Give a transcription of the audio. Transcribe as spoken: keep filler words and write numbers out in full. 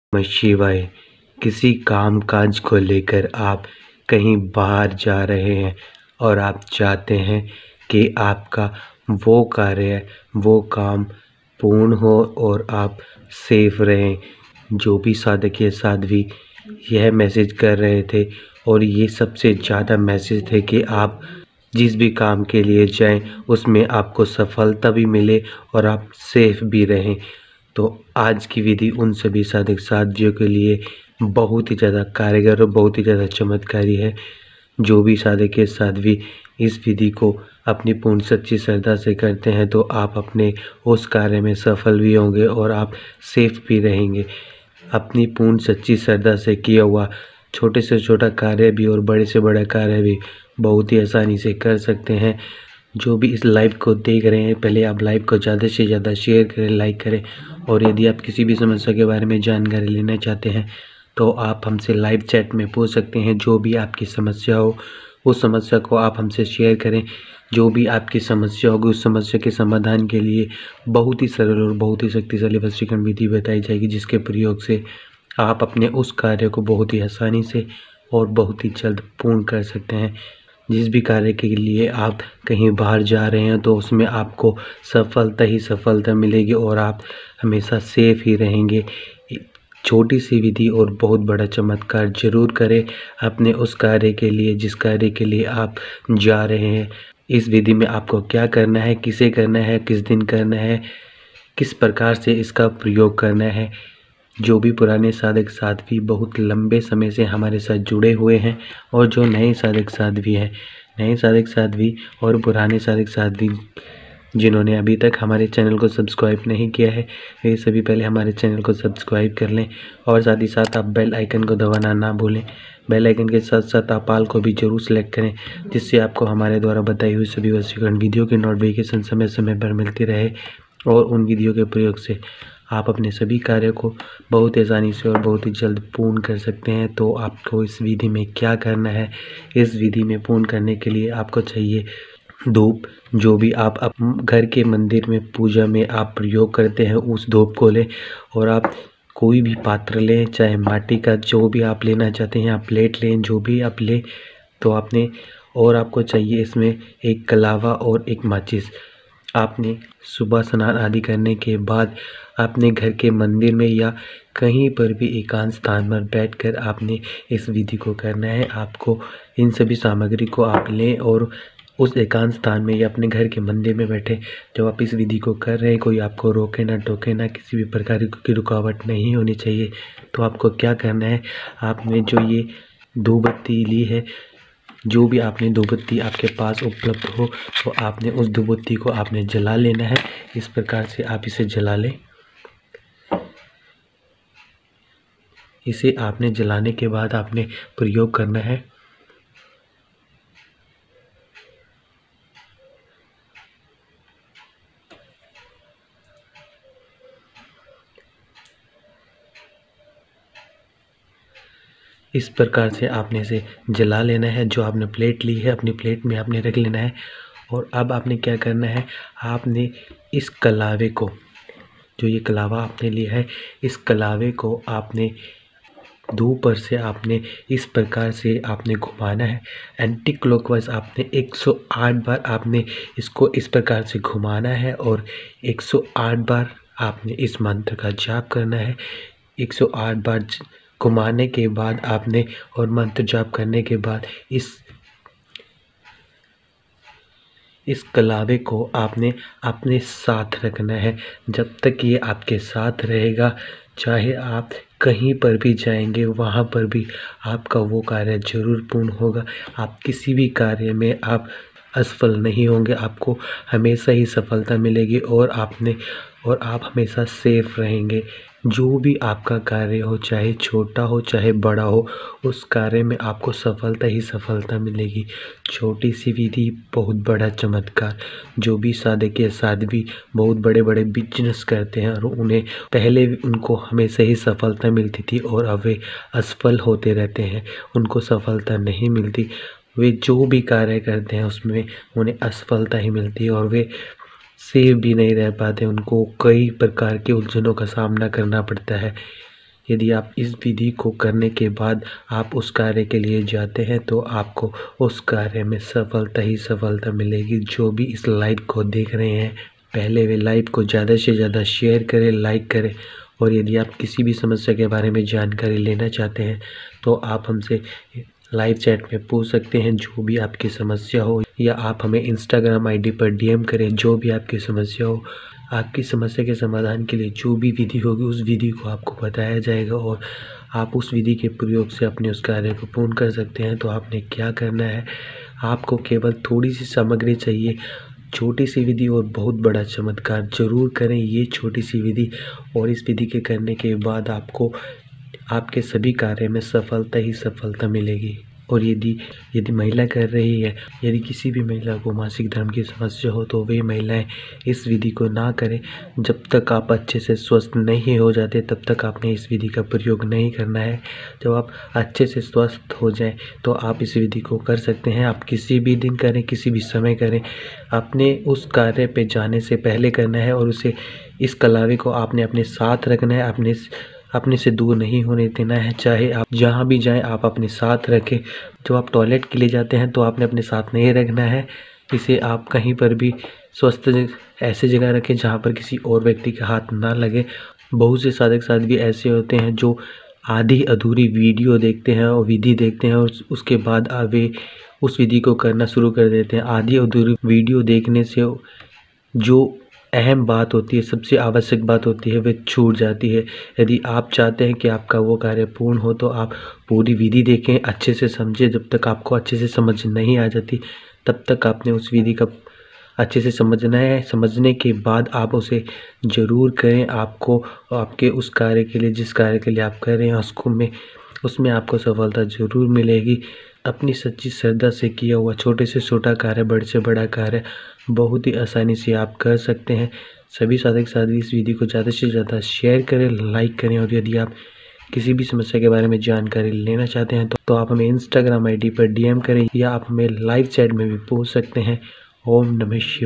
नमः शिवाय। किसी काम काज को लेकर आप कहीं बाहर जा रहे हैं और आप चाहते हैं कि आपका वो कार्य वो काम पूर्ण हो और आप सेफ रहें। जो भी साधक या साध्वी यह मैसेज कर रहे थे और ये सबसे ज़्यादा मैसेज थे कि आप जिस भी काम के लिए जाएं उसमें आपको सफलता भी मिले और आप सेफ भी रहें। तो आज की विधि उन सभी साधक साध्वियों के लिए बहुत ही ज़्यादा कारगर और बहुत ही ज़्यादा चमत्कारी है। जो भी साधक या साध्वी इस विधि को अपनी पूर्ण सच्ची श्रद्धा से करते हैं तो आप अपने उस कार्य में सफल भी होंगे और आप सेफ भी रहेंगे। अपनी पूर्ण सच्ची श्रद्धा से किया हुआ छोटे से छोटा कार्य भी और बड़े से बड़ा कार्य भी बहुत ही आसानी से कर सकते हैं। जो भी इस लाइव को देख रहे हैं, पहले आप लाइव को ज़्यादा से ज़्यादा शेयर करें, लाइक करें। और यदि आप किसी भी समस्या के बारे में जानकारी लेना चाहते हैं तो आप हमसे लाइव चैट में पूछ सकते हैं। जो भी आपकी समस्या हो उस समस्या को आप हमसे शेयर करें। जो भी आपकी समस्या होगी उस समस्या के समाधान के लिए बहुत ही सरल और बहुत ही शक्तिशाली वशीकरण विधि बताई जाएगी, जिसके प्रयोग से आप अपने उस कार्य को बहुत ही आसानी से और बहुत ही जल्द पूर्ण कर सकते हैं। जिस भी कार्य के लिए आप कहीं बाहर जा रहे हैं तो उसमें आपको सफलता ही सफलता मिलेगी और आप हमेशा सेफ ही रहेंगे। छोटी सी विधि और बहुत बड़ा चमत्कार जरूर करें अपने उस कार्य के लिए जिस कार्य के लिए आप जा रहे हैं। इस विधि में आपको क्या करना है, किसे करना है, किस दिन करना है, किस प्रकार से इसका प्रयोग करना है। जो भी पुराने साधक साध्वी बहुत लंबे समय से हमारे साथ जुड़े हुए हैं और जो नए साधक साध्वी हैं, नए साधक साध्वी और पुराने साधक साध्वी जिन्होंने अभी तक हमारे चैनल को सब्सक्राइब नहीं किया है वे सभी पहले हमारे चैनल को सब्सक्राइब कर लें और साथ ही साथ आप बेल आइकन को दबाना ना भूलें। बेल आइकन के साथ साथ आप आल को भी जरूर सेलेक्ट करें, जिससे आपको हमारे द्वारा बताई हुई सभी वशीकरण वीडियो की नोटिफिकेशन समय समय पर मिलती रहे और उन वीडियो के प्रयोग से आप अपने सभी कार्यों को बहुत आसानी से और बहुत ही जल्द पूर्ण कर सकते हैं। तो आपको इस विधि में क्या करना है, इस विधि में पूर्ण करने के लिए आपको चाहिए धूप। जो भी आप अपने घर के मंदिर में पूजा में आप प्रयोग करते हैं उस धूप को लें और आप कोई भी पात्र लें, चाहे माटी का जो भी आप लेना चाहते हैं, आप प्लेट लें, जो भी आप लें तो आपने और आपको चाहिए इसमें एक कलावा और एक माचिस। आपने सुबह स्नान आदि करने के बाद अपने घर के मंदिर में या कहीं पर भी एकांत स्थान पर बैठकर आपने इस विधि को करना है। आपको इन सभी सामग्री को आप लें और उस एकांत स्थान में या अपने घर के मंदिर में बैठे जब आप इस विधि को कर रहे हैं, कोई आपको रोके ना टोके ना, किसी भी प्रकार की रुकावट नहीं होनी चाहिए। तो आपको क्या करना है, आपने जो ये धूपबत्ती ली है, जो भी आपने धूपबत्ती आपके पास उपलब्ध हो तो आपने उस धूपबत्ती को आपने जला लेना है। इस प्रकार से आप इसे जला लें। इसे आपने जलाने के बाद आपने प्रयोग करना है। इस प्रकार से आपने इसे जला लेना है। जो आपने प्लेट ली है अपनी प्लेट में आपने रख लेना है और अब आपने क्या करना है, आपने इस कलावे को, जो ये कलावा आपने लिया है, इस कलावे को आपने धूप पर से आपने इस प्रकार से आपने घुमाना है। एंटी क्लॉकवाइज आपने एक सौ आठ बार आपने इसको इस प्रकार से घुमाना है और एक सौ आठ बार आपने इस मंत्र का जाप करना है। एक सौ आठ बार घुमाने के बाद आपने और मंत्र जाप करने के बाद इस इस कलावे को आपने अपने साथ रखना है। जब तक ये आपके साथ रहेगा, चाहे आप कहीं पर भी जाएंगे वहाँ पर भी आपका वो कार्य जरूर पूर्ण होगा। आप किसी भी कार्य में आप असफल नहीं होंगे, आपको हमेशा ही सफलता मिलेगी और आपने और आप हमेशा सेफ रहेंगे। जो भी आपका कार्य हो, चाहे छोटा हो चाहे बड़ा हो, उस कार्य में आपको सफलता ही सफलता मिलेगी। छोटी सी विधि बहुत बड़ा चमत्कार। जो भी साधक या साध्वी बहुत बड़े बड़े बिजनेस करते हैं और उन्हें पहले उनको हमेशा ही सफलता मिलती थी और अब वे असफल होते रहते हैं, उनको सफलता नहीं मिलती। वे जो भी कार्य करते हैं उसमें उन्हें असफलता ही मिलती है और वे सेफ भी नहीं रह पाते, उनको कई प्रकार की उलझनों का सामना करना पड़ता है। यदि आप इस विधि को करने के बाद आप उस कार्य के लिए जाते हैं तो आपको उस कार्य में सफलता ही सफलता मिलेगी। जो भी इस लाइव को देख रहे हैं, पहले वे लाइव को ज़्यादा से ज़्यादा शेयर करें, लाइक करें। और यदि आप किसी भी समस्या के बारे में जानकारी लेना चाहते हैं तो आप हमसे लाइव चैट में पूछ सकते हैं, जो भी आपकी समस्या हो, या आप हमें इंस्टाग्राम आईडी पर डीएम करें, जो भी आपकी समस्या हो। आपकी समस्या के समाधान के लिए जो भी विधि होगी उस विधि को आपको बताया जाएगा और आप उस विधि के प्रयोग से अपने उस कार्य को पूर्ण कर सकते हैं। तो आपने क्या करना है, आपको केवल थोड़ी सी सामग्री चाहिए, छोटी सी विधि और बहुत बड़ा चमत्कार। जरूर करें ये छोटी सी विधि, और इस विधि के करने के बाद आपको आपके सभी कार्य में सफलता ही सफलता मिलेगी। और यदि यदि महिला कर रही है, यदि किसी भी महिला को मासिक धर्म की समस्या हो तो वे महिलाएं इस विधि को ना करें। जब तक आप अच्छे से स्वस्थ नहीं हो जाते तब तक आपने इस विधि का प्रयोग नहीं करना है। जब आप अच्छे से स्वस्थ हो जाएं तो आप इस विधि को कर सकते हैं। आप किसी भी दिन करें, किसी भी समय करें, अपने उस कार्य पे जाने से पहले करना है और उसे इस कलावे को आपने अपने साथ रखना है, अपने अपने से दूर नहीं होने देना है। चाहे आप जहाँ भी जाएं आप अपने साथ रखें। जब आप टॉयलेट के लिए जाते हैं तो आपने अपने साथ नहीं रखना है। इसे आप कहीं पर भी स्वस्थ ऐसे जगह रखें जहाँ पर किसी और व्यक्ति का हाथ ना लगे। बहुत से साधक साधक भी ऐसे होते हैं जो आधी अधूरी वीडियो देखते हैं और विधि देखते हैं और उसके बाद वे उस विधि को करना शुरू कर देते हैं। आधी अधूरी वीडियो देखने से जो अहम बात होती है, सबसे आवश्यक बात होती है, वह छूट जाती है। यदि आप चाहते हैं कि आपका वो कार्य पूर्ण हो तो आप पूरी विधि देखें, अच्छे से समझें। जब तक आपको अच्छे से समझ नहीं आ जाती तब तक आपने उस विधि का अच्छे से समझना है। समझने के बाद आप उसे ज़रूर करें। आपको आपके उस कार्य के लिए, जिस कार्य के लिए आप कर रहे हैं, उसको में उसमें आपको सफलता ज़रूर मिलेगी। अपनी सच्ची श्रद्धा से किया हुआ छोटे से छोटा कार्य, बड़े से बड़ा कार्य बहुत ही आसानी से आप कर सकते हैं। सभी साधक साथी इस विधि को ज़्यादा से ज़्यादा शेयर करें, लाइक करें। और यदि आप किसी भी समस्या के बारे में जानकारी लेना चाहते हैं तो, तो आप हमें इंस्टाग्राम आईडी पर डीएम करें, या आप हमें लाइव चैट में भी पूछ सकते हैं। ओम नमः शिवाय।